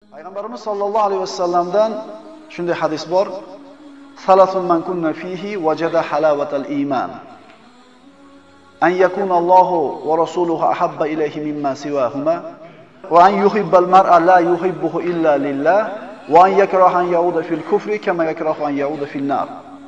Payg'ambarimiz sollallohu alayhi vasallamdan shunday hadis bor. Salasun man kunna fihi wajada halavatal iman. An yakuna Allohu va rasuluhu ahabba ilayhi mimma siwahuma wa an yuhibbal mar'a la yuhibbuhu illa lillah wa an yakraha an yauda fil kufri kama yakrahu an yauda fil nar.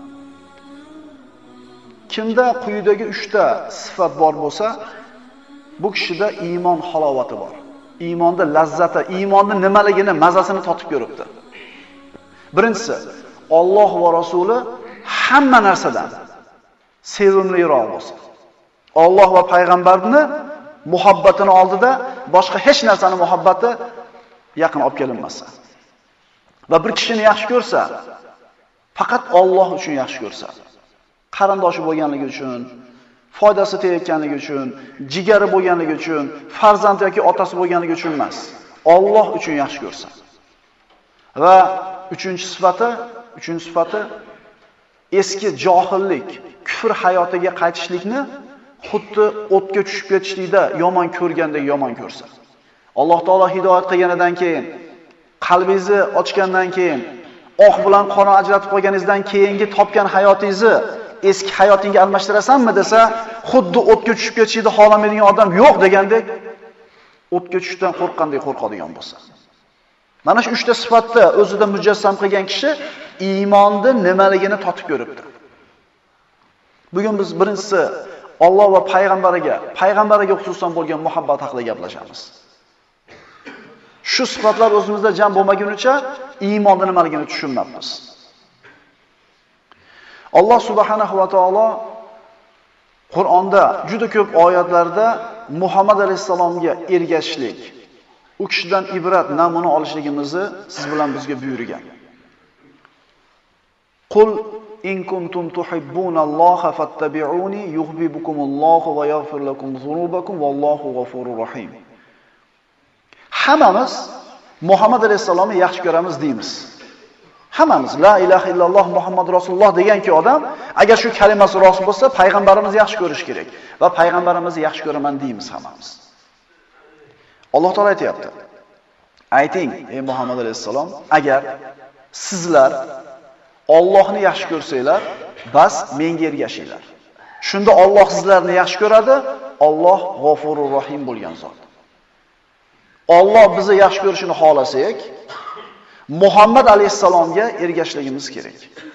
Kimda quyidagi 3 ta sifat bor bo'lsa, bu kishida iymon halovati bor. Iymonda lazzati, iymonning nimaligini, mazasini totib ko'ribdi. Birinchisi, Alloh va Rasuli hamma narsadan sevimliroq bo'lsa. Alloh va payg'ambarni muhabbatini oldida boshqa hech narsani muhabbati yaqin olib kelinmasa. Va bir kishini yaxshi ko'rsa, faqat Alloh uchun yaxshi ko'rsa. Qarindoshi bo'lganligi uchun, foydasi tegayotganligi uchun, jigari bo'lganligi uchun, farzand yoki otasi bo'lganligi uchun emas. Alloh uchun yaxshi ko'rsa. Va uchinchi sifati eski johillik, kufr hayotiga qaytishlikni xuddi o'tga tushib ketishlikda yomon ko'rgandek yomon ko'rsa. Alloh taolo hidoyat qilganidan keyin, qalbingizni ochgandan keyin, oq bilan qora ajratib qo'yganingizdan keyingi topgan hayotingizni eski hayotingga almashtirasanmi desa, xuddi o'tga tushib ketishni xohlamaydigan odam yo'q degandek, o'tga tushishdan qo'rqqandek qo'rqadigan bo'lsa. Mana shu 3 ta sifatni o'zida mujassam qilgan kishi iymonning nimaligini totib ko'ribdi. Bugun biz birinchisi Alloh va payg'ambariga xususan bo'lgan muhabbat haqida gaplashamiz. Shu sifatlar o'zimizda jam bo'lmagunicha iymonning nimaligini tushunmaymiz. Alloh subhanahu va taolo Qur'onda juda ko'p oyatlarda Muhammad alayhisalomga ergashishlik, u kishidan ibrat, namuna olishligimizni siz bilan bizga buyurgan. Qul in kuntum tuhibbunalloha fattabi'uni yuhibbukumullohu va yaghfir lakum zunubakum vallohu g'afurur rahim. Hammamiz Muhammad alayhisalomni yaxshi ko'ramiz deymiz. Hammamiz la ilaha illalloh Muhammad rasululloh deganki odam, agar shu kalimasi rost bo'lsa, payg'ambarimizni yaxshi ko'rish kerak va payg'ambarimizni yaxshi ko'raman deymiz hammamiz. Alloh taolo aytayapti. Ayting, ey Muhammad alayhisalom, agar sizlar Allohni yaxshi ko'rsanglar, bas menga ergashinglar. Shunda Alloh sizlarni yaxshi ko'radi, Alloh G'afurur Rahim bo'lgan zot. Alloh bizni yaxshi ko'rishini xohlasak, Muhammad alayhisalomga ergashligimiz kerak.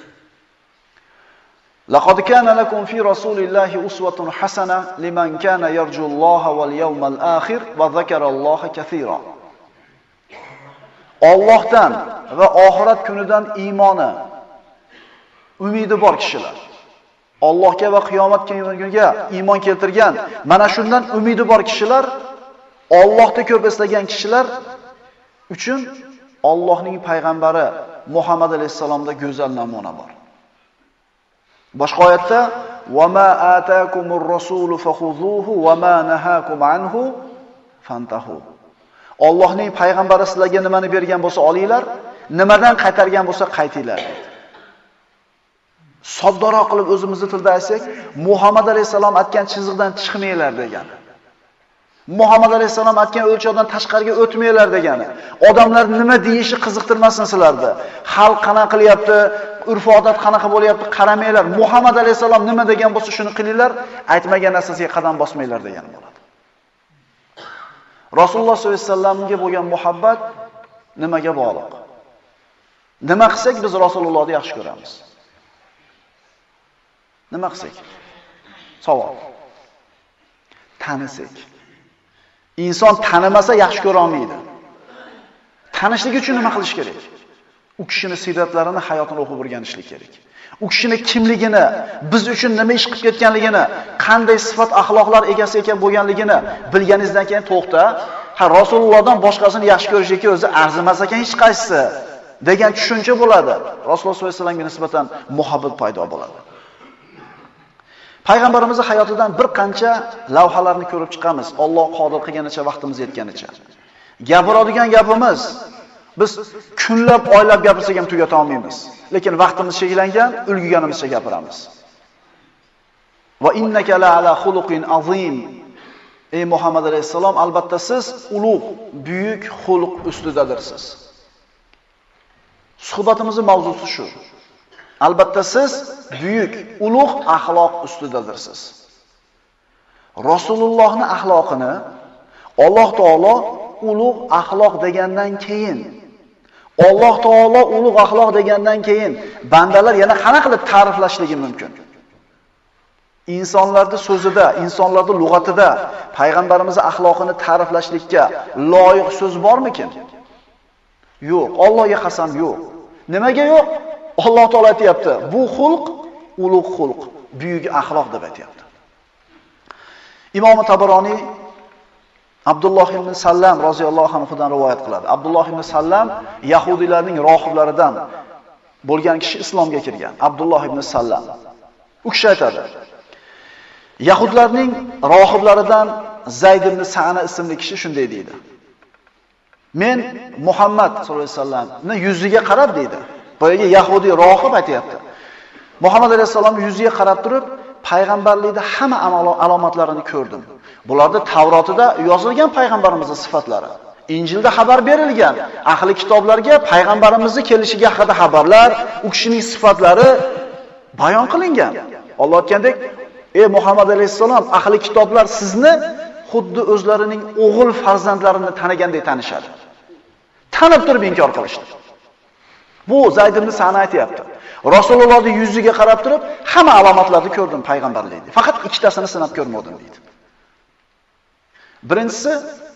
Laqad kana lakum fi rasulillahi uswatun hasana liman kana yarjulloha wal yawmal akhir va zakaralloha kaseeran. Allohdan va oxirat kunidan iymoni, umidi bor kishilar. Allohga va qiyomat kuniga iymon keltirgan, mana shundan umidi bor kishilar, Allohni ko'p eslagan kishilar uchun Allohning payg'ambari Muhammad alayhisalomda go'zal namuna bor. Boshqa oyatda va ma ataakumur rasulu fakhuzuhu va ma nahakum anhu fantahu. Allohning payg'ambari sizlarga nimani bergan bo'lsa olinglar, nimadan qaytargan bo'lsa qaytinglar dedi. Soddaroq qilib o'zimizni tilda aytsak, Muhammad alayhisalom aytgan chiziqdan chiqmanglar degani. Muhammad alayhisalom aytgan o'lchovdan tashqariga o'tmanglar degani. Odamlar nima deyishi qiziqtirmasin sizlarni. Xalq qanaqa qilyapti, urf-odat qanaqa bo'lyapti, qaramanglar. Muhammad alayhisalom nima degan bo'lsa shuni qilinglar, aytmagan narsasiga qadam bosmanglar degani bo'ladi. Rasululloh sollallohu alayhi vasallamga bo'lgan muhabbat nimaga bog'liq? Nima qilsak biz Rasulullohni yaxshi ko'ramiz? Nima qilsak? Savol. Tanisak. Inson tanimasa yaxshi ko'ra olmaydi. Tanishlik uchun nima qilish kerak? U kishining siyratlarini, hayotini o'qib o'rganishlik kerak. U kishining kimligini, biz uchun nima ish qilib ketganligini, qanday sifat axloqlar egasi ekan bo'lganligini bilganingizdan keyin to'xta, Rasulullohdan boshqasini yaxshi ko'rishga o'zi arzimas ekan hech qaysisi degan tushuncha bo'ladi. Rasululloh sollallohu alayhi vasallamga nisbatan muhabbat paydo bo'ladi. Payg'ambarimizning hayotidan bir qancha lavhalarni ko'rib chiqamiz. Alloh qodir qilganicha, vaqtimiz yetganicha. Gapiradigan gapimiz biz kunlab, oylab gapirsak ham tugata olmaymiz. Lekin vaqtimiz cheklangan, ulgurganimizcha gapiramiz. Va innaka la ala xuluqin azim. Ey Muhammad alayhisalom, albatta siz ulug', buyuk xulq ustidadirsiz. Suhbatimizning mavzusi shu. Albatta siz buyuk, ulug' axloq ustidadirsiz. Rasulullohning axloqini Alloh taolo ulug' axloq degandan keyin, Alloh taolo ulug' axloq degandan keyin bandalar yana qana qilib ta'riflashligi mumkin? Insonlarning so'zida, insonlarning lug'atida payg'ambarimiz axloqini ta'riflashlikka loyiq so'z bormikin? Yo'q, Allohga qasam yo'q. Nimaga yo'q? Alloh taolo aytayapti, bu xulq ulug' xulq, buyuk axloq deb aytayapti. Imom Tabaroniy Abdulloh ibn Sallam roziyallohu anhudan rivoyat qiladi. Abdulloh ibn Sallam yahudiylarning rohiblaridan bo'lgan kishi islomga kirgan. Abdulloh ibn Sallam. U kishi aytadi: Yahudlarning rohiblaridan Zayd ibn Sa'na ismli kishi shunday deydi: Men Muhammad sollallohu alayhi vasallamni yuziga qarab deydi. Boyaga yahudi rohib aytayapti. Muhammad alayhisalomning yuziga qarab turib, payg'ambarlikda hamma alomatlarini ko'rdim. Bularda Tavrotida yozilgan payg'ambarimizning sifatlari, Injilda xabar berilgan, ahli kitoblarga payg'ambarimizning kelishiga haqida xabarlar, u kishining sifatlari bayon qilingan. Alloh aytgandek, ey Muhammad alayhisalom, ahli kitoblar sizni xuddi o'zlarining o'g'il farzandlarini tanigandek tanishadi. Tanib turib inkor qilishdi. Bu Zayd ibn Sa'na aytayapti. Rasulullohning yuziga qarab turib, hamma alomatlarni ko'rdim payg'ambarlikda. Faqat ikkitasini sinab ko'rmadim deydi. Birinchisi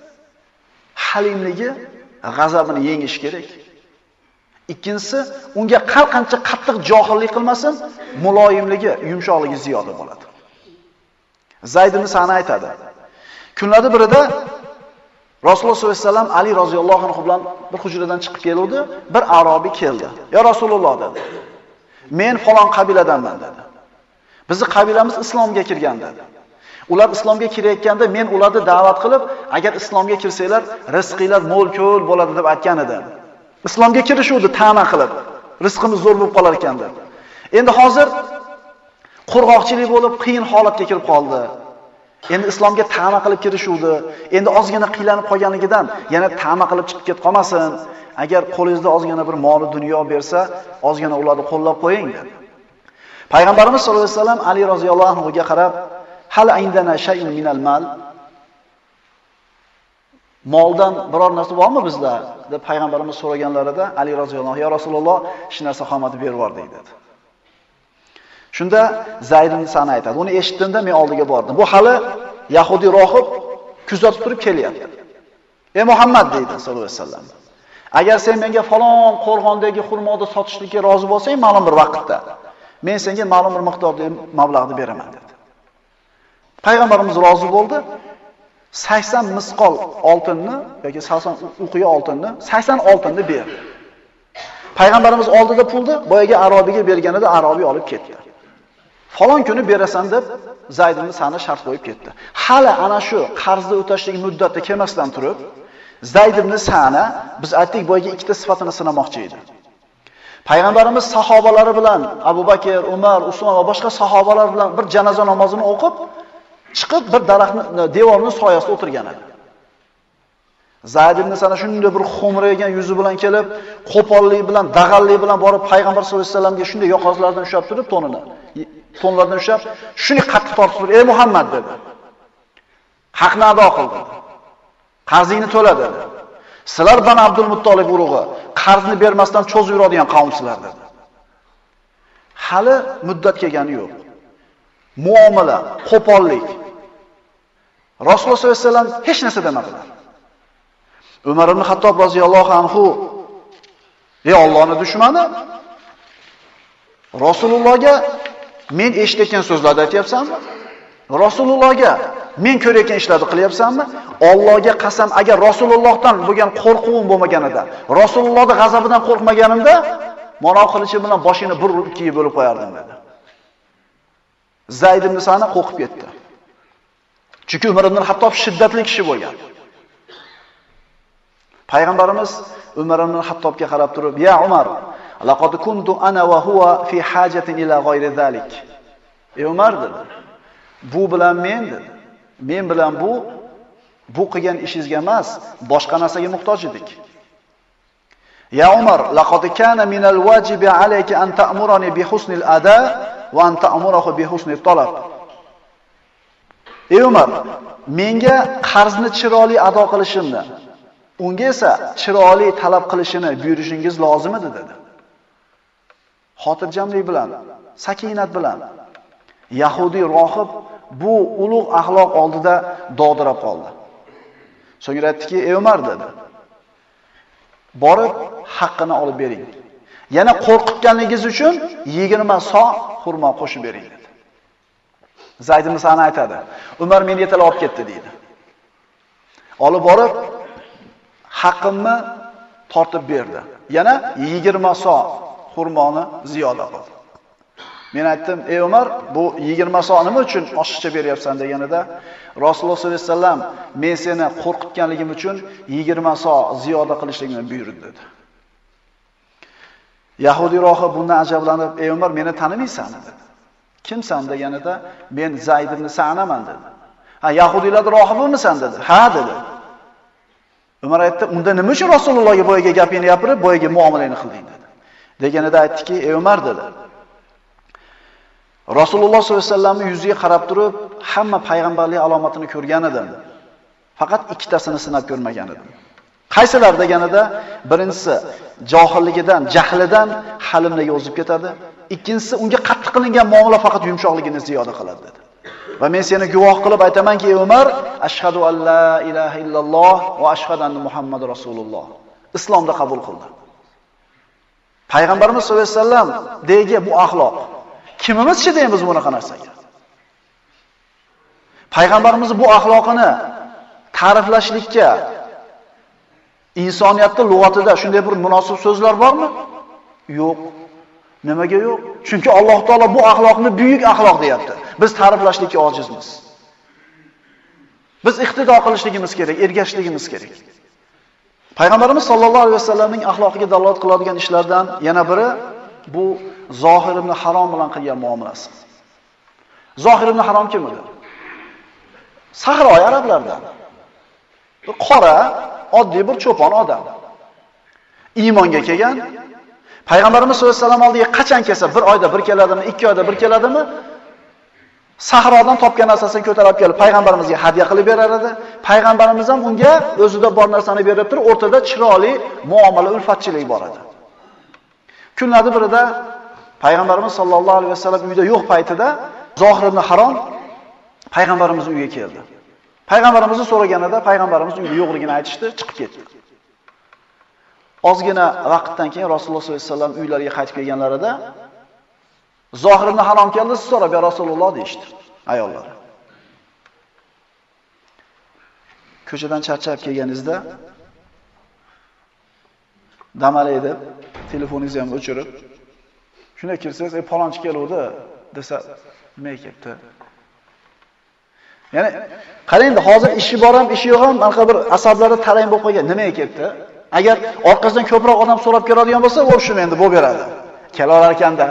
halimligi, g'azabini yengish kerak. Ikkinchisi unga qancha qattiq johillik qilmasin, muloyimligi, yumshoqligi ziyoda bo'ladi. Zayd ibn Sa'na aytadi: Kunlarning birida Rasululloh sollallohu alayhi vasallam Ali roziyallohu anhu bilan bir hujradan chiqib keldi. Bir arobiy keldi. "Ya Rasululloh" dedi. "Men falon qabiladanman" dedi. "Bizning qabilamiz islomga kirgan" dedi. Ular islomga kirayotganda men ularni da'vat qilib, agar islomga kirsanglar, rizqinglar mo'l-ko'l bo'ladi deb aytgan edim. Islomga kirishuvdi ta'ma qilib, rizqimiz zo'r bo'lib qolar ekan deb. Endi hozir qurg'oqchilik bo'lib, qiyin holatga kirib qoldi. Endi islomga ta'ma qilib kirishuvdi. Endi ozgina qiylanib qolganligidan yana ta'ma qilib chiqib ketib qolmasin. Agar qo'lingizda ozgina bir mol dunyo bersa, ozgina ularni qo'llab qo'ying dedi. Payg'ambarimiz sollallohu alayhi vasallam Ali roziyallohu anhuga qarab, "Hal indana shay'un minal mal?" Moldan biror narsa bormi bizda? deb payg'ambarimiz so'raganlarida Ali roziyallohu anhu: "Ya Rasululloh, hech narsa qolmadi, berib yubordik" dedi. Shunda Zayd ibn Sa'na aytadi: "Uni eshitdimda men oldiga bordim. Bu hali yahudi rohib kuzatib turib kelyapti. Ey Muhammad" deydi sollallohu alayhi vasallam. "Agar sen menga falon qo'rg'ondagi xurmoni sotishlikka rozi bo'lsang, ma'lum bir vaqtda, men senga ma'lum bir miqdorda mablag'ni beraman" dedi. Payg'ambarimiz rozi bo'ldi. 80 misqol oltinni yoki 80 uqiya oltinni, 80 oltinni berdi. Payg'ambarimiz oldida pulni boyaga arobiga berganida arobiy olib ketdi. Falon kuni berasan deb Zayd ibn Sa'na shart qo'yib ketdi. Hali ana shu qarzni o'tashlik muddati kelmasdan turib, Zayd ibn Sa'na biz aytdik boyaga ikkita sifatini sinamoqchi edi. Payg'ambarimiz sahobalari bilan Abu Bakr, Umar, Usmon va boshqa sahobalar bilan bir janoza namozini o'qib, chiqib bir daraxtni devorning soyasida o'tirgan edi. Zayd ibn Sa'na shunday bir xo'mraygan yuzi bilan kelib, qo'pollik bilan, dag'allik bilan borib payg'ambar sollallohu alayhi vasallamga shunday yoqozlardan ushlab turib tonlardan ushlab, shuni qattiq tortib turib, "Ey Muhammad" dedi. "Haqni ado qil" dedi. "Qarzingni to'la" dedi. "Sizlar Bani Abdul Muttolib urug'i, qarzni bermasdan cho'zib yuradigan qavmsizlar" dedi. Hali muddat kelgani yo'q. Muomala, qo'pollik. Rasululloh sollallohu alayhi vasallam hech narsa demadilar. Umar ibn Hattob roziyallohu anhu: "Ey Allohning dushmani, Rasulullohga men eshitgan so'zlarni aytyapsanmi? Rasulullohga men ko'rayotgan ishlarni qilyapsanmi? Allohga qasam, agar Rasulullohdan bo'lgan qo'rquvim bo'lmaganida, Rasulullohning g'azabidan qo'rqmaganimda, mana qilichi bilan boshini bir ikkiga bo'lib qo'yardim" dedi. Zayd ibn Sa'na qo'rqib ketdi. Chunki Umar ibn Hattob shiddatli kishi bo'lgan. Payg'ambarimiz Umar ibn Hattobga qarab turib: "Ya Umar, laqad kuntu ana va huwa fi hajatin ila g'ayri zalik." Ey Umar dedi. "Bu bilan men dedi. Men bilan bu qilgan ishingizga emas, boshqa narsaga muhtoj edik. Ya Umar, laqad kana min al-wajibi alayka an ta'murani bi husnil ada va an ta'murahu bi husnit talab. Ey Umar, menga qarzni chiroyli ado qilishimni, unga esa chiroyli talab qilishini buyurishingiz lozim edi dedi. Xotirjamlik bilan, sakinat bilan Yahudi rohib bu ulug' axloq oldida dovdirab qoldi. So'ngra aytdiki, "Ey Umar" dedi. "Borib haqqini olib bering. Yana qo'rqitganligingiz uchun 20 so xurmo qo'shib bering" dedi. Zayd ibn Sa'na aytadi. Umar meni yetalab olib ketdi deydi. Olib borib haqqimni tortib berdi. Yana 20 so xurmoni ziyoda qildi. Men aytdim, "Ey Umar, bu 20 so nima uchun oshiqcha beryapsan?" deganida, Rasululloh sollallohu alayhi vasallam men seni qo'rqitganligim uchun 20 so ziyoda qilishligimni buyurdi dedi. Yahudi rohib bundan ajablanib, "Ey Umar, meni tanimaysanmi?" dedi. "Kimsan?" deganida, "Men Zayd ibn Sa'naman" dedi. "Ha, Yahudiylarning rohibimisan?" dedi. "Ha" dedi. Umar aytdi, "Unda nima uchun Rasulullohga boyaga gapini gapirib, boyaga muomalani qilding?" dedi. Deganida aytdiki, "Ey Umar" dedi. Rasululloh sollallohu alayhi vasallamning yuziga qarab turib, hamma payg'ambarlik alomatini ko'rgan edim. Faqat ikkitasini sinab ko'rmagan edim. Qaysilar deganida, birinchisi johilligidan, jahlidan halimligi o'zib ketadi. Ikkinchisi unga qattiq qilingan muomala faqat yumshoqligini ziyoda qiladi dedi. Va men seni guvoh qilib aytamanki, ey Umar, ashhadu an la ilaha illalloh va ashhadu anna Muhammad rasululloh. Islomda qabul qildi. Payg'ambarimiz sollallohu alayhi vasallam degi bu axloq. Kimimiz chidaymiz bunaqa narsaga? Payg'ambarimiz bu axloqini ta'riflashlikka insoniyatning lug'atida shunday bir munosib so'zlar bormi? Yo'q. Nimaga yo'q? Chunki Alloh taolo bu axloqni buyuk axloq deyapti. Biz ta'riflashlikka ojizmiz. Biz iqtido qilishligimiz kerak, ergashishligimiz kerak. Payg'ambarimiz sollallohu alayhi vasallamning axloqiga dalolat qiladigan ishlardan yana biri bu Zohir ibn Harom bilan qilgan muomalasi. Zohir ibn Harom kim edi? Sahroy arablardan. Qora, oddiy bir cho'pon odam. Iymonga kelgan. Payg'ambarimiz sollallohu alayhi vasallam oldiga qachon kelsa, bir oyda bir keladimi, 2 oyda bir keladimi? Sahrodan topgan narsasini ko'tarib kelib payg'ambarimizga hadya qilib berar edi. Payg'ambarimiz ham unga o'zida bor narsani berib turib, o'rtada chiroyli muomala, ulfatchilik bor edi. Kunlarning birida payg'ambarimiz sollallohu alayhi vasallam uyda yo'q paytida Zohir ibn Harom payg'ambarimiz uyiga keldi. Payg'ambarimizni so'raganida payg'ambarimiz uyda yo'qligini aytishdi, chiqib ketdi. Ozgina vaqtdan keyin Rasululloh sollallohu alayhi vasallam uylariga qaytib kelganlarida Zohir ibn Harom keldi, siz so'rab ya Rasululloh deydi ayollar. Ko'chadan charchab kelganingizda damalaydi, telefoningizni ham o'chirib, shunday kirsangiz, "Palonchi keluvdi" desa, nima ketdi? Ya'ni qarangda, hozir ishi bor ham, ishi yo'q ham, anaqa bir asablari tarang bo'lib qolgan, nima ketdi? Agar orqasidan ko'proq odam so'rab keladigan bo'lsa, o'rishim endi bo'lib beradi. Kelalar ekanda.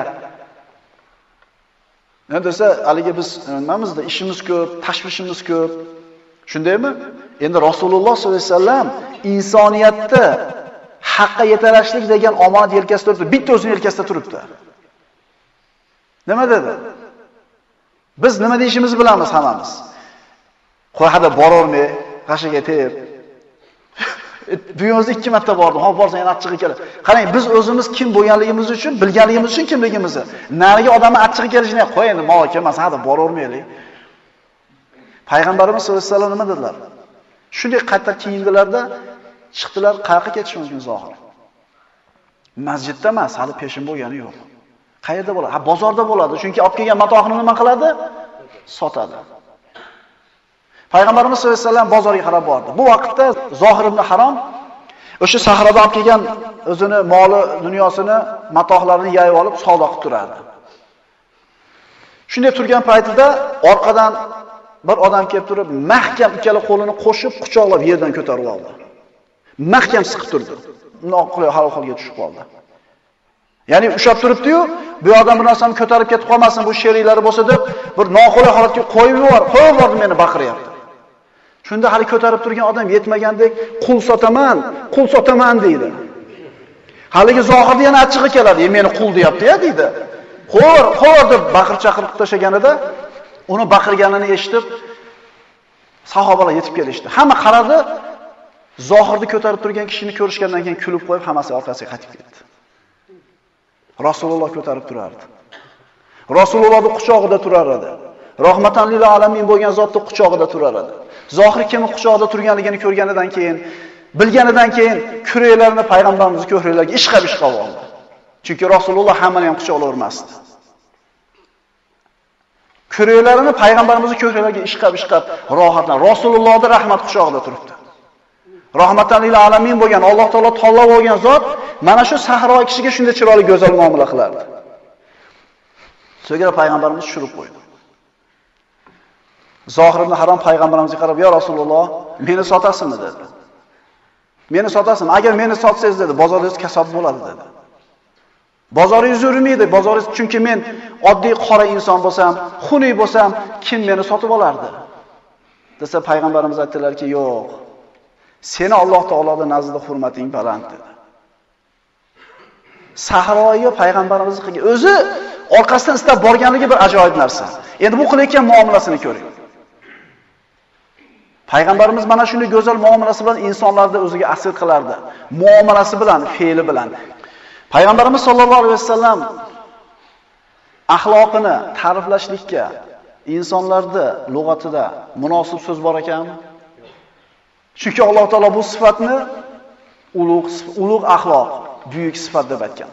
Nima desa, haligi biz nimamizda ishimiz ko'p, tashvishimiz ko'p. Shundaymi? Endi Rasululloh sollallohu alayhi vasallam insoniyatda haqqa yetarashlik degan omonat yelkasida turibdi, bitta o'zining yelkasida turibdi. Nima dedi? Biz nima deyishimizni bilamiz hammamiz. Qo'yada boravermay, g'ashaga tep. Dunyomizda 2 marta bordim. Hop borsang yana achchig'i keladi. Qarang, biz o'zimiz kim bo'lganligimiz uchun, bilganligimiz uchun kimligimizni, nariga odamning achchig'i kelishini qo'ying, mol kelmas, hada boravermaylik. Payg'ambarimiz sollallohu alayhi vasallam nima dedilar? Shunday qayta kiyindilarda chiqdilar, qayerga ketish mumkin Zohir? Masjidda emas, hali peshin bo'lgani yo'q. Qayerda bo'ladi? Ha, bozorda bo'ladi. Chunki olib kelgan matohini nima qiladi? Sotadi. Payg'ambarimiz sollallohu alayhi vasallam bozorga qarab bordi. Bu vaqtda Zohir ibn Harom o'sha sahrodan olib kelgan o'zini moli, dunyosini, matohlarini yayib olib savdo qilib turardi. Shunday turgan paytida orqadan bir odam kelib turib, mahkam ikkala qo'lini qo'shib quchoqlab yerdan ko'tarib oldi. Mahkam siqib turdi. Noqulay holga tushib qoldi. Ya'ni ushab turibdi-yu, bu odam bir narsani ko'tarib ketib qolmasin, bu sheriklari bo'lsa deb bir noqulay holatga qo'yib yubordi meni baqiryapti. Shunda hali ko'tarib turgan odam yetmagandek qul sotaman deydi. Haligi zohirda yana achchig'i keladi. Meni qul deyapti-ya deydi. Qo'r deb baqir-chaqir tashaganida uni baqirganini eshitib sahobalar yetib kelishdi. Hamma qaradi, zohirni ko'tarib turgan kishini ko'rishgandan keyin kulib qo'yib, hammasi orqasiga qaytib ketdi. Rasululloh ko'tarib turardi. Rasulullohning quchog'ida turar edi. Rahmatan lil alamin bo'lgan zotning quchog'ida turar edi. Zohir kimning quchog'ida turganligini ko'rganidan keyin, bilganidan keyin kureklarini payg'ambarimiz ko'hralarga ishqab oldi. Chunki Rasululloh hammani ham quchoqlavermasdi. Kureklarini payg'ambarimiz ko'hralarga ishqab rohatlan. Rasulullohning rahmat quchog'ida turibdi. Rahmatan lil alamin bo'lgan Alloh taolo tanlab olgan zot mana shu sahro kishiga shunday chiroyli go'zal muomala qilardi. So'ngra payg'ambarimiz tushirib qo'ydi. Zohir ibn Harom payg'ambarimizga qarab, "Ya Rasululloh, meni sotasizmi?" dedi. "Meni sotasizmi? Agar meni sotsangiz" dedi, "bozoringiz kasob bo'ladi" dedi. "Bozoringiz yurmaydi, bozoringiz chunki men oddiy qora inson bo'lsam, xunuk bo'lsam, kim meni sotib olardi?" desa payg'ambarimiz aytdilarki, "Yo'q. Seni Alloh taoloning nazdida hurmating baland" dedi. Sahroga payg'ambarimiz qilgan o'zi orqasidan istab borganligi bir ajoyib narsa. Endi bu qilayotgan muomalasini ko'ring. Payg'ambarimiz mana shunday go'zal muomalasi bilan insonlarni o'ziga asir qilardi. Muomalasi bilan, fe'li bilan. Payg'ambarimiz sollallohu alayhi vasallam axloqini ta'riflashlikka insonlarda lug'atida munosib so'z bor ekanmi? Chunki Alloh taolo bu sifatni ulug' axloq, buyuk sifat deb aytgan.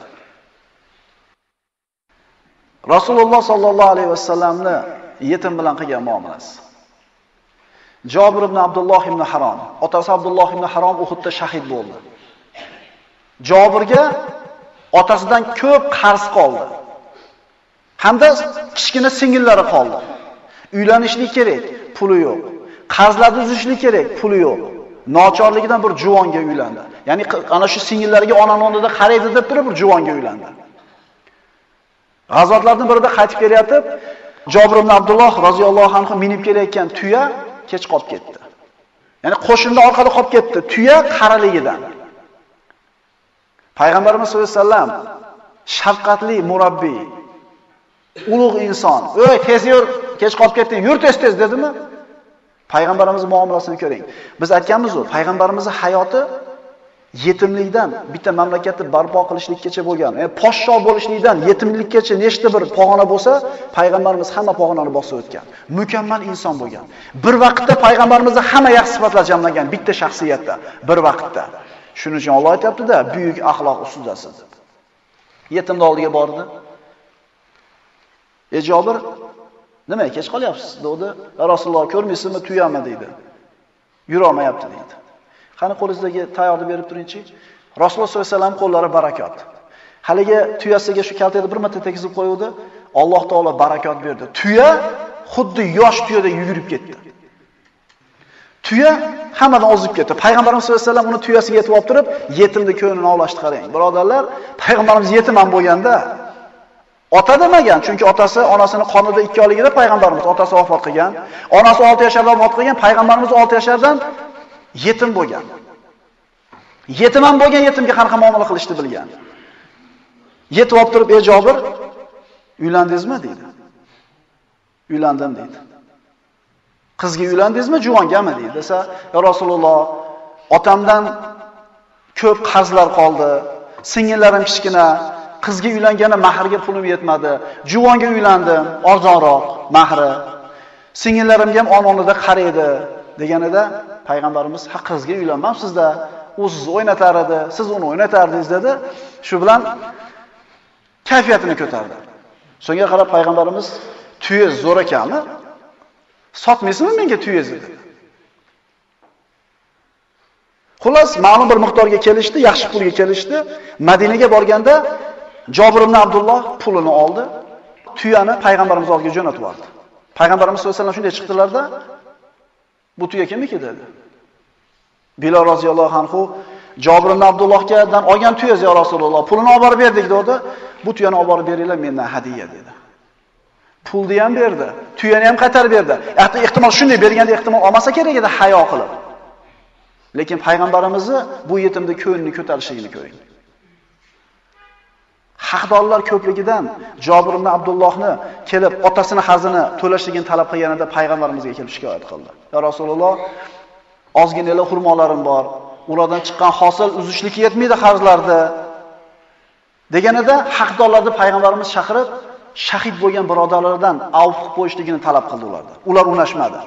Rasululloh sollallohu alayhi vasallamni yetim bilan qilgan muomalasi. Jabir ibn Abdulloh ibn Harom, otasi Abdulloh ibn Harom Uhudda shahid bo'ldi. Jabirga otasidan ko'p qarz qoldi. Hamda kichkina singillari qoldi. Uylanishlik kerak, puli yo'q. Qarzlarni uzishlik kerak, puli yo'q. Nochorligidan bir juvonga uylandi. Ya'ni ana shu singillariga onaning o'rnida qaraydi deb turib bir juvonga uylandi. G'azotlarning birida qaytib kelayotib, Jabir ibn Abdulloh roziyallohu anhu minib kelayotgan tuya kech qolib ketdi. Ya'ni qo'shinda orqada qolib ketdi, tuya qaraligidan. Payg'ambarimiz sollallohu alayhi vasallam shafqatli murabbiy, ulug' inson. "Ey, tez yur, kech qolib ketding, yur tez" dedimi? Payg'ambarimiz muomalasini ko'ring. Biz aytganmiz-ku, payg'ambarimizning hayoti yetimlikdan bitta mamlakatni barpo qilishlikkacha bo'lgan. Ya'ni podsho bo'lishlikdan yetimlikkacha nechta bir pog'ona bo'lsa, payg'ambarimiz hamma pog'onani bosib o'tgan. Mukammal inson bo'lgan. Bir vaqtda payg'ambarimizda hamma yaxshi sifatlar jamlangan bitta shaxsiyatda, bir vaqtda. Shuning uchun Alloh aytibdi-da, buyuk axloq ustidasiz deb. Yetimni oldiga bordi. Jabir, "Nima, kech qolyapsiz?" dedi. "Rasululloh ko'rmaysizmi, tuyami?" dedi. "Yura olmayapti" dedi. "Qani qo'lingizdagi tayoqni berib turingchi." Rasululloh sollallohu alayhi vasallam qo'llari barakot. Haligi tuyasiga shu kaltani bir marta tekizib qo'ydi, Alloh taolo barakot berdi. Tuya xuddi yosh tuyadek yugurib ketdi. Tuya hammadan ozib ketdi. Payg'ambarimiz sollallohu alayhi vasallam uni tuyasiga yetib olib turib, yetimni ko'nglini ovlashdi qarang. Birodarlar, payg'ambarimiz yetim ham bo'lganda ota demagan, chunki otasi onasini qonida 2 oyligida payg'ambarimiz otasi vafot qilgan. Onasi 6 yasharda vafot qilgan, payg'ambarimiz 6 yashardan yetim bo'lgan. Yetim ham bo'lgan, yetimga qanaqa muomala qilishni bilgan. Yetib olib turib, "Ey Jabir, uylandingizmi?" dedi. "Uylandim" dedi. "Qizga uylandingizmi, juvongami?" dedi. Desa, "Ya Rasululloh, otamdan ko'p qarzlar qoldi. Singillarim kichkina, qizga uylanganda mahrga pulim yetmadi. Juvonga uylandim, arzonroq mahri. Singillarimga ham ononida qaraydi" deganida payg'ambarimiz "Ha, qizga uylanmabsiz-da, u sizni o'ynatar edi, siz uni o'ynatardingiz" dedi. Shu bilan kayfiyatini ko'tardi. So'nga qarab payg'ambarimiz "Tuya zo'r ekanmi? Sotmaysizmi menga tuyangizni?" dedi. Xullas, ma'lum bir miqdorga kelishdi, yaxshi pulga kelishdi. Madinaga borganda Jabir ibn Abdulloh pulini oldi, tuyani payg'ambarimiz oldiga jo'natib yubordi. Payg'ambarimiz sollallohu alayhi vasallam shunday chiqdilarda, "Bu tuya kimniki?" dedi. Bilal roziyallohu anhu Jabir ibn Abdullohdan olgan tuyangiz ya Rasululloh, pulini olib borib berdik dedi. "Bu tuyani olib borib beringlar, mendan hadiya" dedi. Pulni ham berdi, tuyani ham qaytarib berdi. Hatto ehtimol shunday berganda ehtimol olmasa kerak edi hayo qilib. Lekin payg'ambarimizni bu yetimni ko'nglini ko'tarishligini ko'ring. haqdorlar ko'pligidan Jabir ibn Abdullohni kelib otasini xazini to'lashligini talab qilganida payg'ambarimizga kelib shikoyat qildi. Ya Rasululloh, ozgina xurmolarim bor. Ulardan chiqqan hosil uzishlik yetmaydi qarzlarda. Deganida haqdorlarni payg'ambarimiz chaqirib, shahid bo'lgan birodarlardan avf qilib qo'yishligini talab qildi ulardan. Ular unashmadi.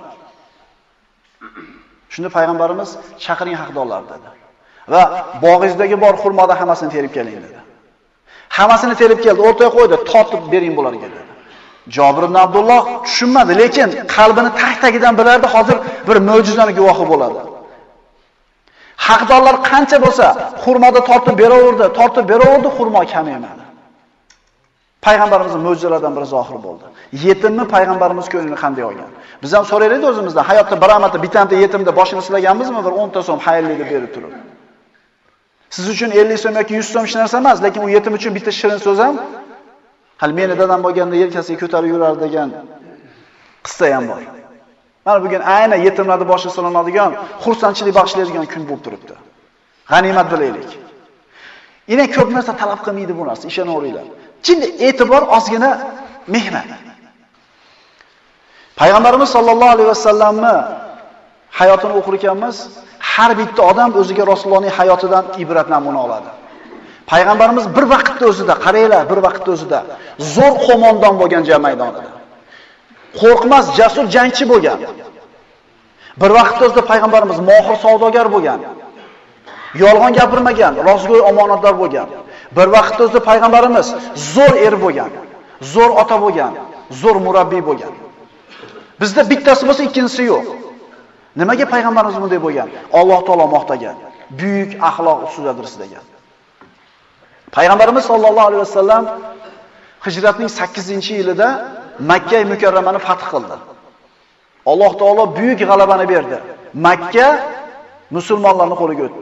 Shunda payg'ambarimiz chaqiring haqdorlar dedi. Va bog'ingizdagi bor xurmoda hammasini terib keling dedi. Hammasini terib keldi, o'rtaga qo'ydi, tortib bering bularga dedi. Jabir ibn Abdulloh tushunmadi, lekin qalbini tag-tagidan bilardi, hozir bir mo'jizaning guvohi bo'ladi. Haqdorlar qancha bo'lsa, xurmoda tortib beraverdi, xurmo kamaymadi. Payg'ambarimizning mo'jizalaridan biri zohir bo'ldi. Yetimni payg'ambarimiz ko'nglini qanday olgan? Biz ham so'raylik o'zimizdan, hayotda bir amata bittanta yetimda boshini silaganmizmi, bir 10 ta so'm xayrli deb berib turib. Siz uchun 50 so'm yoki 100 so'm hech narsa emas, lekin u yetim uchun bitta shirin so'z ham, hali meni dadam bo'lganda yelkasiga ko'tarib yurar degan qissa ham bor. Mana bugun ayni yetimlarning boshi silanadigan, xursandchilik bag'ishlaydigan kun bo'lib turibdi. G'animat bilaylik. Ina ko'p narsa talab qilmaydi bu narsa, ishonaveringlar. Chin e'tibor ozgina mehnat. Payg'ambarimiz sollallohu alayhi vasallamni hayotini o'qir ekanmiz, har bitta odam o'ziga Rasulullohning hayotidan ibrat namuna oladi. Payg'ambarimiz bir vaqtda o'zida, qaranglar, bir vaqtda o'zida zo'r qo'mondon bo'lgan jang maydonida. Qo'rqmas, jasur jangchi bo'lgan. Bir vaqtda o'zida payg'ambarimiz mohir savdogar bo'lgan. Yolg'on gapirmagan, rostgo'y omonatdor bo'lgan. Bir vaqtda o'zida payg'ambarimiz zo'r er bo'lgan, zo'r ota bo'lgan, zo'r murabbiy bo'lgan. Bizda bittasi bo'lsa, ikkinchisi yo'q. Nimaga payg'ambarimiz bunday bo'lgan? Alloh taolo maqtagan. Buyuk axloq ustuzidirsiz degan. Payg'ambarimiz sollallohu alayhi vasallam hijratning 8-yilida Makka mukarramani fath qildi. Alloh taolo buyuk g'alabani berdi. Makka musulmonlarning qo'liga o'tdi.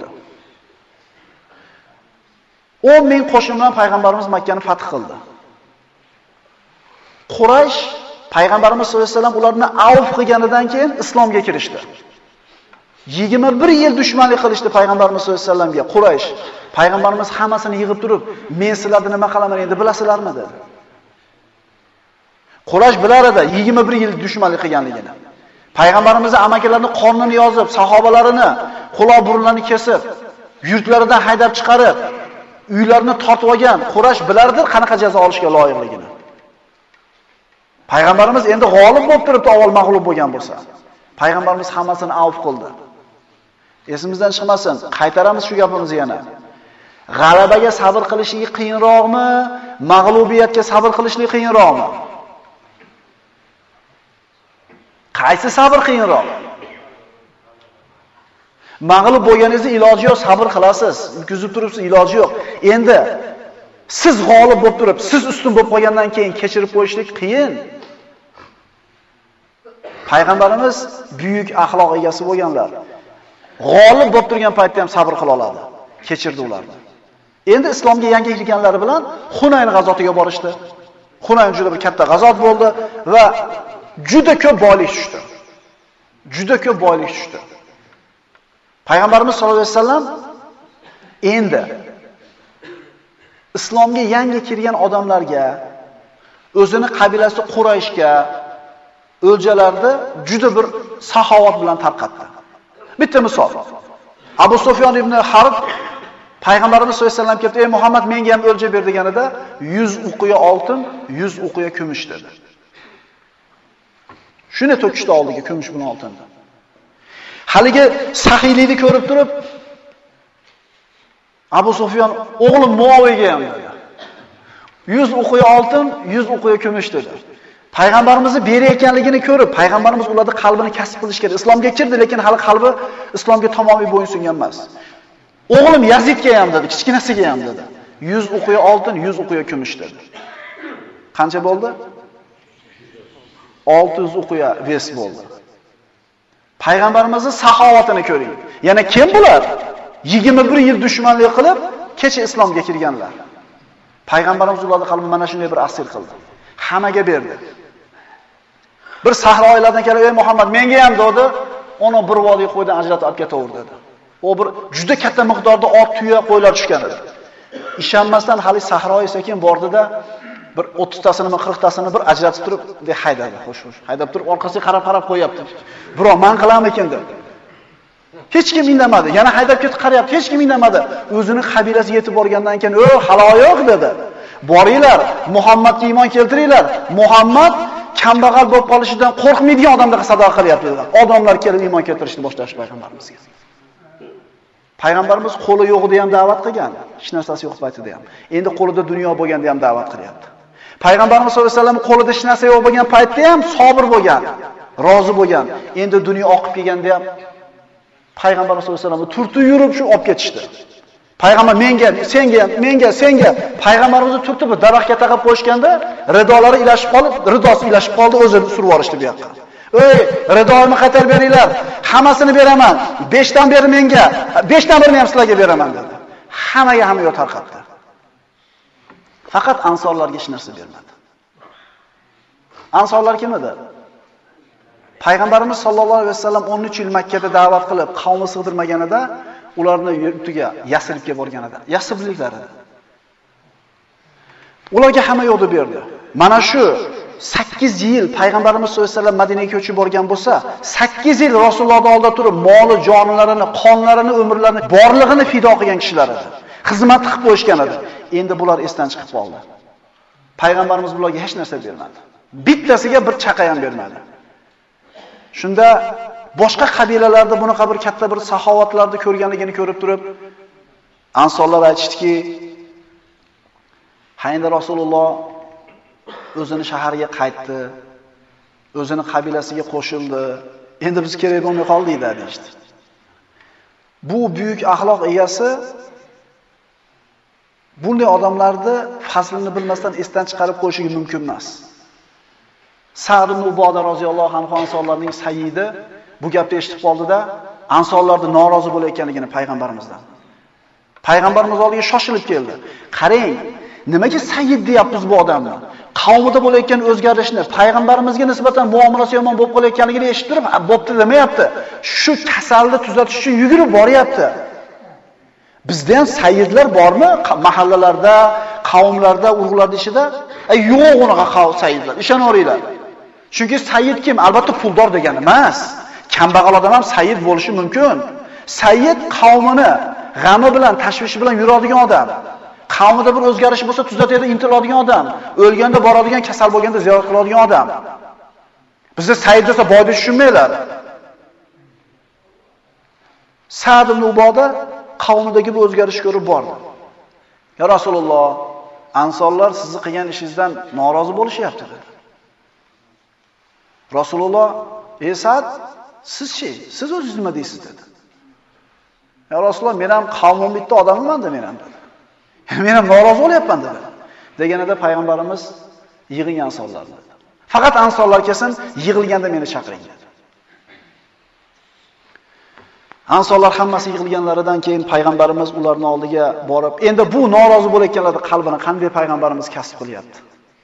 10 ming qo'shin bilan payg'ambarimiz Makkani fath qildi. Quraysh payg'ambarimiz sollallohu alayhi vasallam ularni avf qilganidan keyin islomga kirishdi. 21 yil dushmanlik qilishdi payg'ambarimiz sollallohu alayhi vasallamga. Quraysh payg'ambarimiz hammasini yig'ib turib, men sizlarni nima qilaman endi bilasizlarmi dedi. Quraysh bilar edi 21 yil dushmanlik qilganligini. Payg'ambarimizning amakilarini qornini yozib, sahobalarini quloq burunlarini kesib, yurtlaridan haydab chiqarib, uylarini tortib olgan Quraysh bilardi qanaqa jazo olishga loyiqligini. Payg'ambarimiz endi g'olib bo'lib turibdi, avval mag'lub bo'lgan bo'lsa. Payg'ambarimiz hammasini avf qildi. Esimizdan chiqmasin, qaytaramiz shu gapimizni yana. G'alabaga sabr qilishlik qiyinroqmi, mag'lubiyatga sabr qilishlik qiyinroqmi? Qaysi sabr qiyinroq? Mag'lub bo'lganingizda iloji yo'q, sabr qilasiz. Kuzib turibsiz, iloji yo'q. Endi siz g'olib bo'lib turib, siz ustun bo'lib qolgandan keyin kechirib qo'yishlik qiyin. Payg'ambarimiz buyuk axloq egasi bo'lganlar. G'olib bo'lib turgan paytda ham sabr qila oladi. Kechirdi ularni. Endi islomga yangi kirganlari bilan Hunayn g'azotiga borishdi. Hunayn juda bir katta g'azot bo'ldi va juda ko'p boylik tushdi. Juda ko'p boylik tushdi. Payg'ambarimiz sollallohu alayhi vasallam endi islomga yangi kirgan odamlarga, o'zini qabilasi Qurayshga o'ljalarni juda bir saxovat bilan tarqatdi. Bitta misol. Abu Sufyon ibn Harb Payg'ambarimiz sollallohu alayhi vasallam kelib, "Ey Muhammad, menga ham o'lja ber" deganida 100 uqiya oltin, 100 uqiya kumush dedi. Shuni to'kishdi oldiga kumush bilan oltinni. Haligi saxiylikni ko'rib turib, Abu Sufyon o'g'lim Muoviyaga ham dedi. 100 uqiya oltin, 100 uqiya kumush dedi. Payg'ambarimizni berayotganligini ko'rib, payg'ambarimiz ularni qalbini kasb qilish kerak. Islomga kirdi, lekin hali qalbi islomga tamomiy bo'ysungan emas. O'g'lim Yazidga ham dedi, kichkinasiga ham dedi. 100 uqiya oltin, 100 uqiya kumush dedi. Qancha bo'ldi? 600 uqiya ves bo'ldi. Payg'ambarimizning saxovatini ko'ring. Yana kim bular? 21 yil dushmanlik qilib, kecha islomga kirganlar. Payg'ambarimiz ularning qalbini mana shunday bir asir qildi. Hammaga berdi. Bir sahroylardan kelib, "Ey Muhammad, menga ham" dedi. Uni bir vodiy qo'ydan ajratib olib ketaver dedi. O bir juda katta miqdorda ot, tuya, qo'ylar tushgan edi. ishonmasdan hali sahroyi sekin bordida bir 30 tasini, 40 tasini bir ajratib turib haydadi. Xo'sh. Haydab turib orqasiga qarab qo'yapti. Biroq men qilaman dedi. Hech kim indamadi. Yana haydab ketib qarayapti. Hech kim indamadi. O'zining qabilasi yetib borgandan keyin, haloyoq" dedi. "Boringlar, Muhammadga iymon keltiringlar. Muhammad kambag'al bo'lib qolishidan qo'rqmaydigan odamlarga sado qilyapti" dedi. Odamlar kelib iymon keltirishni boshlashdi payg'ambarimizga. Payg'ambarimiz qo'li yo'g'ida ham da'vat qilgan, hech narsasi yo'q paytida ham. Endi qo'lida dunyo bo'lganda ham da'vat qilyapti. Payg'ambarimiz sollallohu alayhi vasallam qo'lida hech narsa yo'q bo'lgan paytda ham sabr bo'lgan, rozi bo'lgan. Endi dunyo oqib kelganda ham Payg'ambarimiz sollallohu alayhi vasallam turtib yurib shu olib ketishdi. Payg'ambar menga, senga. Payg'ambarimizni turtib daraxtga taqib qo'yishganda, ridolari ilashib qolib, ridosi ilashib qoldi, o'zini surib yuborishdi bu yoqqa. "Ey, ridoimni qaytarib beringlar. Hammasini beraman. 5 dan beri menga, 5 dan birini ham sizlarga beraman" dedi. Hamma yo'q tarqatdi. Faqat ansorlarga hech narsa bermadi. Ansorlar kim edi? Payg'ambarimiz sollallohu alayhi vasallam 13 yil Makka da da'vat qilib, qavmi sig'dirmaganida, ularni yurtiga Yasribga borganida, Yasribliklar edi. Ularga hamma yo'lni berdi. Mana shu 8 yil Payg'ambarimiz sollallohu alayhi vasallam Madinaga ko'chib borgan bo'lsa, 8 yil Rasulullohning oldida turib, moli, jonlarini, qonlarini, umrlarini, borlig'ini fido qilgan kishilar edi. Xizmat qilib qo'yishgan edi. Endi bular esdan chiqib qoldi. Payg'ambarimiz bularga hech narsa bermadi. Bittasiga bir chaqa ham bermadi. Shunda boshqa qabilalarda bunaqa bir katta bir saxovatlarni ko'rganligini ko'rib turib, ansorlar aytishdiki, "Hayda Rasululloh o'zini shahariga qaytdi, o'zini qabilasiga qo'shildi. Endi biz kerak bo'lmay qoldik" deydi. Bu buyuk axloq egasi bunday odamlarni faslini bilmasdan esdan chiqarib qo'yishi mumkin emas. Sa'd ibn Uboda roziyallohu anhu ansorlarning sayyidi bu gapni eshitib qoldida, ansorlarning norozi bo'layotganligini payg'ambarimizdan. Payg'ambarimiz oldiga shoshilib keldi. "Qarang, nimaga sayyid deyapmiz bu odamni? Qavmida bo'layotgan o'zgarishni, payg'ambarimizga nisbatan muomalasi yomon bo'lib qolayotganligini eshitib turib, bo'pti demayapti. Shu kasalni tuzatish uchun yugurib boryapti. Bizda ham sayyidlar bormi? Mahallalarda, qavmlarda, urug'larda ishida? Yo'q unaqa sayyidlar. Ishonaveringlar. Chunki sayyid kim? Albatta puldor degani emas. Kambag'al odam ham sayyid bo'lishi mumkin. Sayyid qavmini g'ami bilan, tashvishi bilan yuradigan odam. Qavmida bir o'zgarish bo'lsa tuzatadi, intiladigan odam. O'lganda boradigan, kasal bo'lganda ziyorat qiladigan odam. Bizda sayyid desa boyni tushunmaylar. Sa'd ibn Uboda qavmidagi bu o'zgarish ko'rib bordi. "Ya Rasululloh, ansorlar sizni qilgan ishingizdan norozi bo'lishyapti" dedi. Rasululloh, "Ey Sa'd, siz-chi? Siz o'zingiz nima deysiz?" dedi. "Ya Rasululloh, men ham qavmim bitta odamman-da men ham" dedi. "Men ham norozi bo'lyapman" dedi. Deganida payg'ambarimiz yig'ing ansorlar dedi. "Faqat ansorlar kelsin, yig'ilganda meni chaqiring" dedi. Ansorlar hammasi yig'ilganlaridan keyin payg'ambarimiz ularning oldiga borib, endi bu norozi bo'layotganlarning qalbini qanday payg'ambarimiz kasb qilyapti?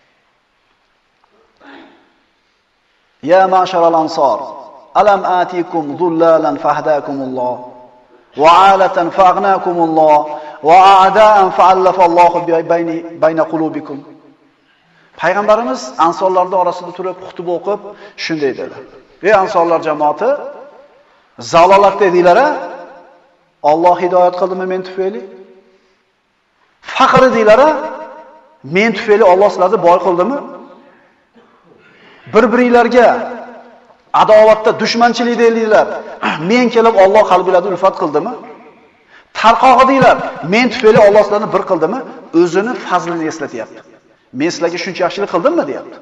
"Ya ma'sharal ansor, alam atikum dhullalan fahdakumulloh wa 'alatan faghnakumulloh va a'da'an fa'allafallohu bayna qulubikum." Payg'ambarimiz ansorlarning orasida turib xutba o'qib shunday dedi: "Ey ansorlar jamoati, zalolatda edinglar-a? Alloh hidoyat qildimi men tufayli? Faqr edinglar-a? Men tufayli Alloh sizlarni boy qildimi? Bir-biringlarga adovatda, dushmanchilikda edinglar. Men kelib Alloh qalbingizda ulfat qildimi? Tarqoq edinglar. Men tufayli Alloh sizlarni bir qildimi?" O'zini fazlini eslatyapti. "Men sizlarga shuncha yaxshilik qildimmi?" deyapti.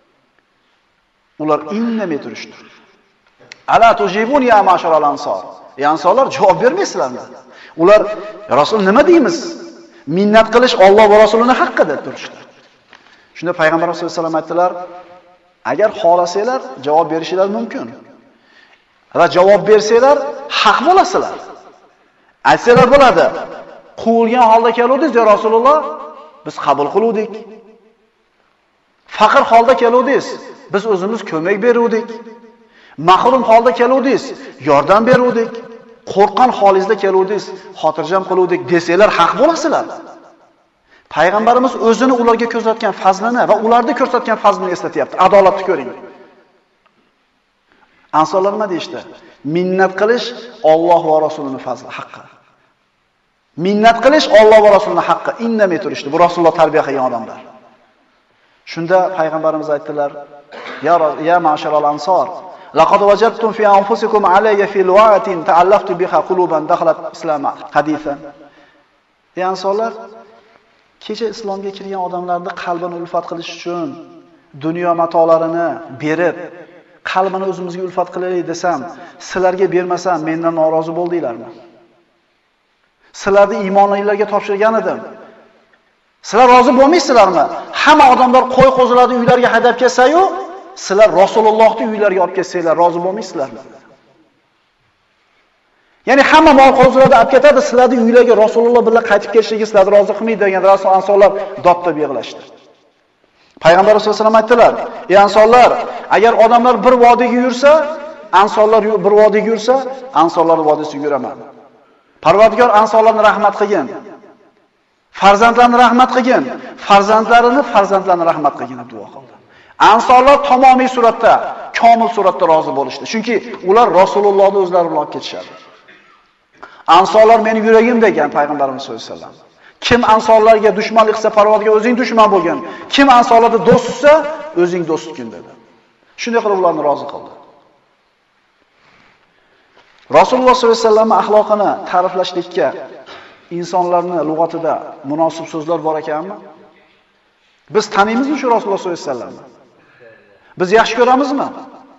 Ular indamay turishdi. "Ala tujibun ya ma'sharal ansor." Ey ansorlar, javob bermaysizlarmi? Ular, "Rasul nima deymiz? Minnat qilish Alloh va Rasulining haqqi" deb turishdi. Shunda payg'ambar sollallohu alayhi vasallam aytdilar: "Agar xohlasanglar javob berishingiz mumkin. Va javob bersanglar haq bo'lasizlar. Aytsanglar bo'ladi. Quvilgan holda keluvdingiz ya Rasululloh, biz qabul qiluvdik. Faqir holda keluvdingiz, biz o'zimiz ko'mak beruvdik. Mahrum holda keluvdingiz, yordam beruvdik. Qo'rqqan holingizda keluvdingiz, xotirjam qiluvdik" desanglar haq bo'lasizlar. Payg'ambarimiz o'zini ularga ko'rsatgan fazlini va ularda ko'rsatgan fazlini eslatyapti. Adolatni ko'ring. Ansorlar nima deyishdi? Minnat qilish Alloh va Rasulining fazli, haqqi. Minnat qilish Alloh va Rasulining haqqi. Indamay turishdi. Bu Rasululloh tarbiya qilgan odamlar. Shunda payg'ambarimiz aytdilar: "Ya ma'sharal ansor, laqad wajadtum fi anfusikum alayya fi lu'atin ta'allaftu biha quluban dakhalat islama." Hadisan. Ey ansorlar, kecha islomga kirgan odamlarning qalbini ulfat qilish uchun dunyo matolarini berib, qalbini o'zimizga ulfat qilaylik desam, sizlarga bermasam mendan norozi bo'ldinglarmi? Sizlarni iymoningizga topshirgan edim. Sizlar rozi bo'lmaysizlarmi? Hamma odamlar qo'y qo'zilarni uylariga haydab kelsa-yu, sizlar Rasulullohning uylariga olib kelsanglar rozi bo'lmaysizlarmi? Ya'ni hamma mol qo'zilarni olib ketadi, sizlarning uylarga Rasululloh bilan qaytib kelishingizni sizlarni rozi qilmaydi degan Rasul ansorlar dodda yig'lashdi. Payg'ambar sollallohu alayhi vasallam aytdilar: "Ey ansorlar, agar odamlar bir vodiyga yursa, ansorlar bir vodiyga yursa, ansorlar vodiysiga yuraman. Parvardigor ansorlarni rahmat qilgin. Farzandlarni rahmat qilgin, farzandlarini rahmat qilgin" deb duo qildi. Ansorlar tamomiy suratda, komil suratda rozi bo'lishdi. Chunki ular Rasulullohni o'zlari bilan olib ketishadi. Ansorlar meni yuragim degan payg'ambarimiz sollallohu alayhi vasallam. Kim ansorlarga dushmanlik qilsa, Parvardigor o'zing dushman bo'lgin. Kim ansorlarga do'st tutsa, o'zing do'st tutgin dedi. Shunday qilib ularni rozi qildi. Rasululloh sollallohu alayhi vasallam axloqini ta'riflashlikka insonlarning lug'atida munosib so'zlar bor ekanmi? Biz taniymizmi shu Rasululloh sollallohu alayhi vasallamni? Biz yaxshi ko'ramizmi?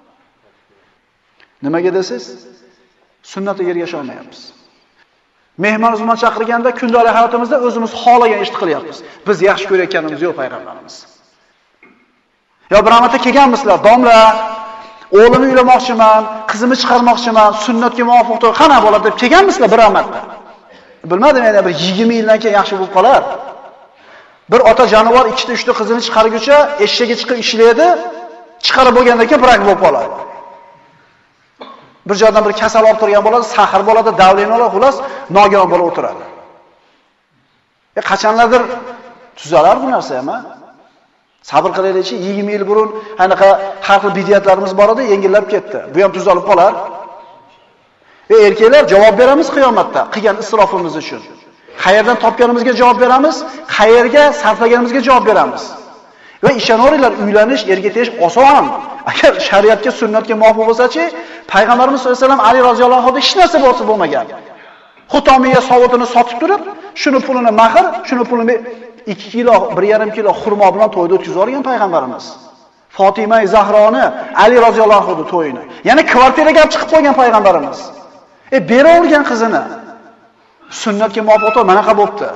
Nimaga desiz? Sunnatiga ergasha olmayapmiz. Mehmon chaqirganda kundalik hayotimizda o'zimiz xohlagan ishni qilyapmiz. Biz yaxshi ko'rayotganimiz yo'q payg'ambarimiz. Yo bir marta kelganmisizlar, domla, o'g'limni uylamoqchiman, qizimni chiqarmoqchiman, sunnatga muvofiq to'y qana bo'ladi deb kelganmisizlar bir marta? Bilmadim, yana bir 20 yildan keyin yaxshi bo'lib qolar. Bir ota jonivor ikkita, uchta qizini chiqarguncha eshakka chiqib ishlaydi, chiqarib bo'lgandan keyin brak bo'lib qoladi. Bir joydan bir kasal olib turgan bo'ladi, sahr bo'ladi, davleni oladi, xullas nogiron bo'lib o'tiradi. Qachonlardir tuzalar bu narsa ham, ha? Sabr qilaylikchi, 20 yil burun anaqa har xil bidiyatlarimiz bor edi, yengillab ketdi. Bu ham tuzalib qolar. Erkaklar javob beramiz qiyomatda qilgan isrofimiz uchun. Qayerdan topganimizga javob beramiz, qayerga sarflaganimizga javob beramiz. Va ishonaveringlar, uylanish, erga tegish oson. Agar shariatga, sunnatga muvofiq bo'lsa-chi, payg'ambarimiz sollallohu alayhi vasallam Ali roziyallohu anhu hech narsa bo'lsa bo'lmagan. Xutomiya sovutini sotib turib, shuni pulini mahr, shuni pulini 2 kilo, 1,5 kilo xurmo bilan to'yda o'tkazib olgan payg'ambarimiz. Fatima Zahroni, Ali roziyallohu anhu to'yini. Ya'ni kvartiraga olib chiqib qo'ygan payg'ambarimiz. Beravergan qizini. Sunnatga muvofiq to'y manaqa bo'pti.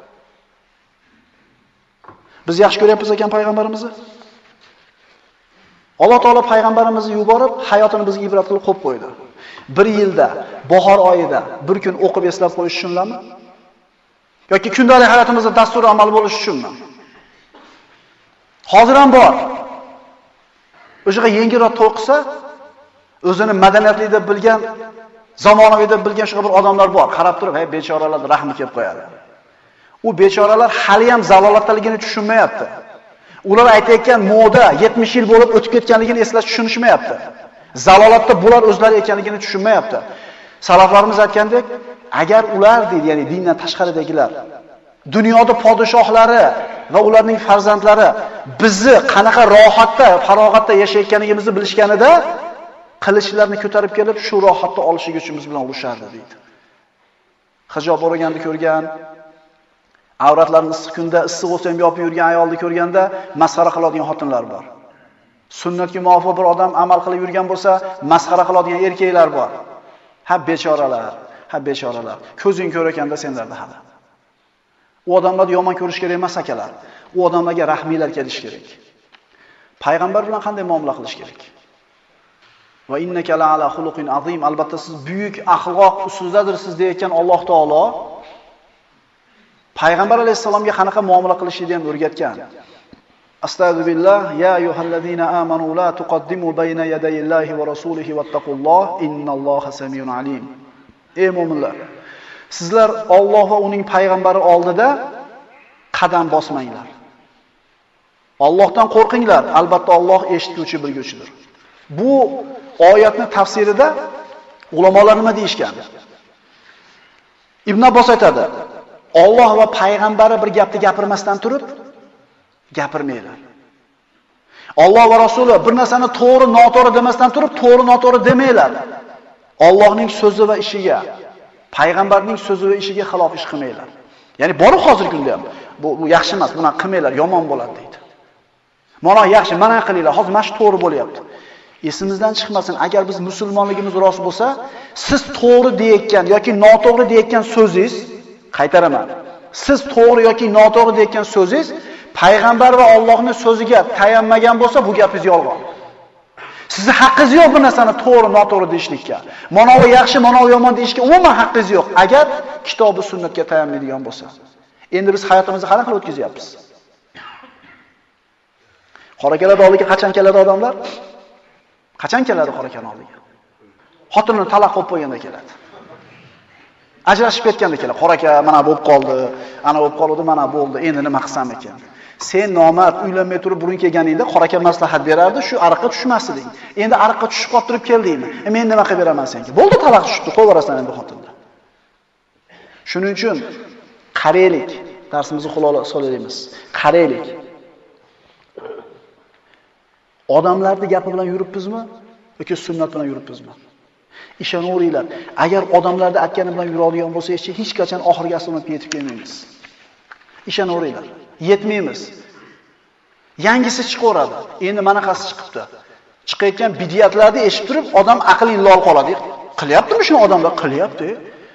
Biz yaxshi ko'ryapmiz ekan payg'ambarimizni. Alloh taolo payg'ambarimizni yuborib, hayotini bizga ibrat qilib qo'yib qo'ydi. Bir yilda, bahor oyida bir kun o'qib eslab qo'yish uchunmi? Yoki kundalik hayotimizda dastur amal bo'lish uchunmi? Hozir ham bor. O'shaga yengilroq to'y qilsa, o'zini madaniyatli deb bilgan, zamonaviy deb bilgan shu bir odamlar bor. Qarab turib, "Hey, bechoralarga rahmi kelib qo'yadi." U bechoralar hali ham zalolatdaligini tushunmayapti. Ular aytayotgan moda 70 yil bo'lib o'tib ketganligini eslash tushunishmayapti. Zalolatda bular o'zlari ekanligini tushunmayapti. Salaflarimiz aytgandek, agar ular deydi, ya'ni dindan tashqaridagilar, dunyoda podshohlari va ularning farzandlari bizni qanaqa rohatda, farog'atda yashayotganligimizni bilishganida, qilichlarni ko'tarib kelib shu rohatni olishiga uchun biz bilan urushardi deydi. Hijob o'raganni ko'rgan, avratlarini issiq kunda issiq bo'lsa ham yopib yurgan ayolni ko'rganda masxara qiladigan xotinlar bor. Sunnatga muvofiq bir odam amal qilib yurgan bo'lsa, masxara qiladigan erkaklar bor. Ha bechoralar, ha bechoralar. Ko'zing ko'r ekanda senlarda hali. U odamlarni yomon ko'rish kerak emas akalar. U odamlarga rahmiylar kelish kerak. Payg'ambar bilan qanday muomala qilish kerak? Va innaka la'ala xuluqin azim. Albatta siz buyuk axloq ustidadirsiz deyotgan Alloh taolo Payg'ambar alayhisalomga qanaqa muomala qilishni ham o'rgatgan. Astagfirullah, ya ayyuhallazina amanu la tuqaddimu bayna yadayillahi va rasulihi wattaqulloh, innalloha samiyun alim. Ey mu'minlar, sizlar Alloh va uning payg'ambari oldida qadam bosmanglar. Allohdan qo'rqinglar, albatta Alloh eshituvchi, bilguvchidir. Bu oyatning tafsirida ulamolar nima deyishgan? Ibn Abbos aytadi, Alloh va payg'ambari bir gapni gapirmasdan turib gapirmaylar. Alloh va rasuli bir narsani to'g'ri, noto'g'ri demasdan turib to'g'ri, noto'g'ri demanglar. Allohning so'zi va ishiga, payg'ambarning so'zi va ishiga xilof ish qilmanglar. Ya'ni bori hozirgi kunda ham bu yaxshi emas, buni qilmanglar, yomon bo'ladi deydi. Mana yaxshi, mana qilinglar, hozir mana shu to'g'ri bo'lyapti. Esimizdan chiqmasin, agar biz musulmonligimiz rost bo'lsa, siz to'g'ri deyotgan yoki noto'g'ri deyotgan so'zingiz, qaytaraman. Siz to'g'ri yoki noto'g'ri deyotgan so'zingiz payg'ambar va Allohning so'ziga tayanmagan bo'lsa, bu gapingiz yolg'on. Sizni haqqingiz yo'q bu narsani to'g'ri, noto'g'ri deyishlikka. Mana bu yaxshi, mana bu yomon deyishga umuman haqqingiz yo'q, agar kitob va sunnatga tayanmaydigan bo'lsa. Endi biz hayotimizni qanaqa qilib o'tkazyapmiz? Qorakalada oldiga qachon keladi odamlar? Qachon keladi qorakalada oldiga? Xotinini talaq qilib qo'yganda keladi. Ajrashib ketganda keladi. Qoraka mana bo'lib qoldi, ana bo'lib qoldi, mana bo'ldi. Endi nima qilsam ekan? Sen nomard uylanmay turib burun kelganingda qoraka maslahat berardi, shu ariqqa tushmasding. Endi ariqqa tushib qolib turib keldingmi? Men nima qilib beraman senga? Bo'ldi, talaq tushdi, qo'yvarasan endi xotinni. Shuning uchun qaraylik, darsimizni qo'llaymiz. Qaraylik. Odamlarning gapi bilan yuribmizmi yoki sunnat bilan yuribmizmi? Ishonaveringlar, agar odamlarning aytgani bilan yuradigan bo'lsak, hech qachon oxirgi asrga yetib kelmaymiz. Ishonaveringlar, yetmaymiz. Yangisi chiqaveradi. Endi manaqasi chiqibdi. Chiqayotgan bidiyatlarni eshitib turib, odam aqli lol qoladi. Qilyaptimi shuni odamlar? Qilyapti.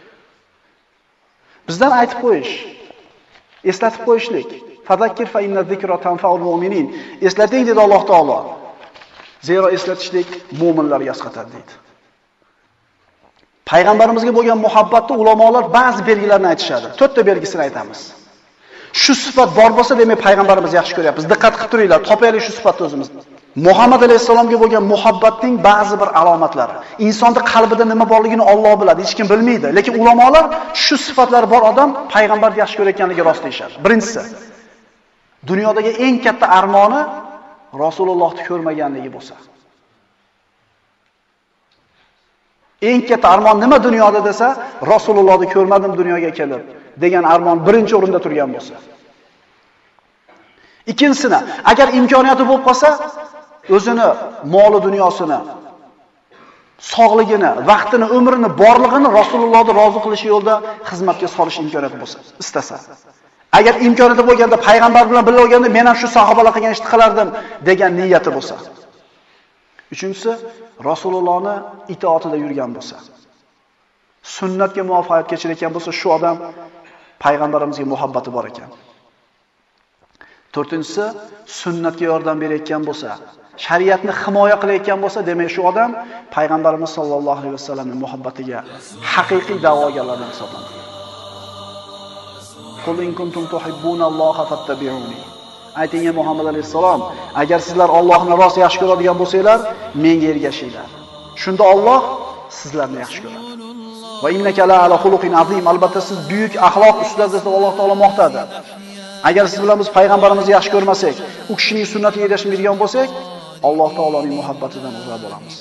Bizdan aytib qo'yish, eslatib qo'yishlik. Fadakkir fa inna zikra tanfa'ul mu'minin. Eslating dedi Alloh taolo. Zero eslatishlik mu'minlarga asqatadi deydi. Payg'ambarimizga bo'lgan muhabbatni ulamolar ba'zi belgilarini aytishadi. 4 ta belgisini aytamiz. Shu sifat bor bo'lsa, demak payg'ambarimizni yaxshi ko'ryapmiz. Diqqat qilib turinglar, topaylik shu sifatni o'zimiz. Muhammad alayhisalomga bo'lgan muhabbatning ba'zi bir alomatlari. Insonning qalbida nima borligini Alloh biladi, hech kim bilmaydi. Lekin ulamolar shu sifatlar bor odam payg'ambarni yaxshi ko'rayotganligiga rost deyshadi. Birinchisi, dunyodagi eng katta armoni Rasulullohni ko'rmaganligi bo'lsa. Eng katta armon nima dunyoda desa, Rasulullohni ko'rmadim dunyoga kelib degan armon birinchi o'rinda turgan bo'lsa. Ikkinchisini, agar imkoniyati bo'lib qolsa, o'zini, moli dunyosini, sog'ligini, vaqtini, umrini, borlig'ini Rasulullohni rozi qilish yo'lida xizmatga solish imkoniyati bo'lsa, istasa. Agar imkoniyati bo'lganda payg'ambar bilan birga bo'lganda men ham shu sahobalar qilgan ishni qilardim degan niyati bo'lsa. Uchinchisi, Rasulullohni itoatida yurgan bo'lsa. Sunnatga muvofiqat kechirayotgan bo'lsa, shu odam payg'ambarimizga muhabbati bor ekan. To'rtinchisi, sunnatga yordam berayotgan bo'lsa, shariatni himoya qilayotgan bo'lsa, demak shu odam payg'ambarimiz sollallohu alayhi vasallamning muhabbatiga haqiqiy da'vogarlardan hisoblanadi. Qul in kuntum tuhibbunalloha fattabi'uni. Ayting Muhammad alayhisalom, agar sizlar Allohni rost yaxshi ko'radigan bo'lsanglar, menga ergashinglar. Shunda Alloh sizlarni yaxshi ko'radi. Va innaka la ala xuluqin azim. Albatta siz buyuk axloq ustidasiz deb Alloh taolo maqtadi. Agar siz bilan biz payg'ambarimizni yaxshi ko'rmasak, u kishining sunnatiga ergashmaydigan bo'lsak, Alloh taoloning muhabbatidan uzoq bo'lamiz.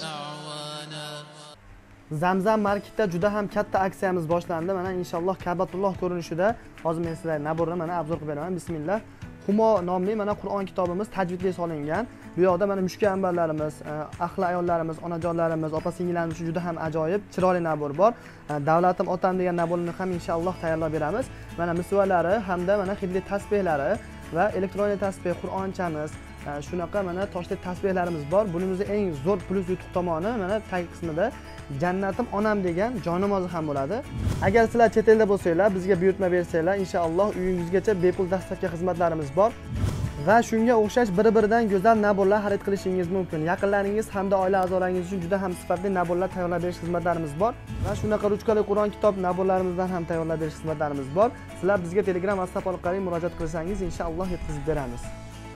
Zamzam marketda juda ham katta aksiyamiz boshlandi. Mana inshaalloh Ka'batulloh ko'rinishida hozir men sizlarga naborni mana obzor qilib beraman. Bismillah. Humo nomli mana Qur'on kitobimiz tajvidga solingan. Bu yoqda mana mushkambarlarimiz, ahli ayollarimiz, onajonlarimiz, opa-singillarimiz uchun juda ham ajoyib, chiroyli nabor bor. Davlatim otam degan naborni ham inshaalloh tayyorlab beramiz. Mana misvalari hamda mana xidli tasbehlari va elektron tasbeh, Qur'onchamiz, shunaqa mana toshli tasbehlarimiz bor. Bunimizning eng zo'r plus yutuq tomoni mana tag qismida Jannatim onam degan joynamozi ham bo'ladi. Agar sizlar chet elda bo'lsanglar, bizga buyurtma bersanglar, inshaalloh uyingizgacha bepul dastlabki xizmatlarimiz bor. Va shunga o'xshash bir-biridan go'zal naborlar xarid qilishingiz mumkin. Yaqinlaringiz hamda oila a'zolaringiz uchun juda ham sifatli naborlar tayyorlab berish xizmatlarimiz bor. Va shunaqa ruchkali Qur'on kitob naborlarimizdan ham tayyorlab berish xizmatlarimiz bor. Sizlar bizga Telegram, WhatsApp orqali murojaat qilsangiz, inshaalloh yetkazib beramiz.